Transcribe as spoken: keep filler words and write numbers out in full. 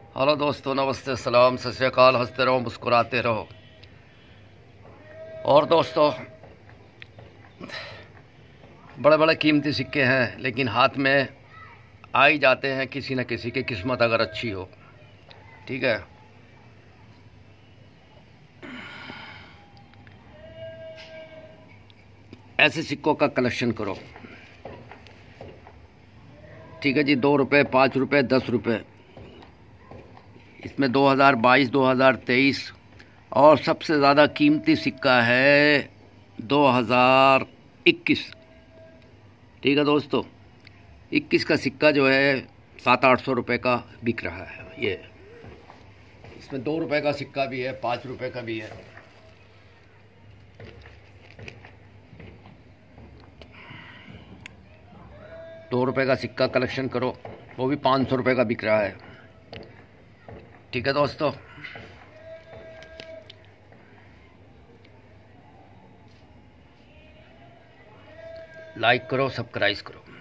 Hello दोस्तों, नमस्ते, सलाम, सत श्री अकाल। हंसते रहो, मुस्कुराते रहो। और दोस्तों, बड़े बड़े कीमती सिक्के हैं, लेकिन हाथ में आ ही जाते हैं किसी न किसी की किस्मत अगर अच्छी हो। ठीक है, ऐसे सिक्कों का कलेक्शन करो। ठीक है जी, दो रुपये, पाँच रुपये, दस रुपये। इसमें दो हज़ार बाईस, दो हज़ार तेईस और सबसे ज़्यादा कीमती सिक्का है दो हज़ार इक्कीस। ठीक है दोस्तों, इक्कीस का सिक्का जो है सात आठ सौ रुपये का बिक रहा है। ये इसमें दो रुपये का सिक्का भी है, पाँच रुपये का भी है। दो रुपये का सिक्का कलेक्शन करो, वो भी पाँच सौ रुपये का बिक रहा है। ठीक है दोस्तों, लाइक करो, सब्सक्राइब करो।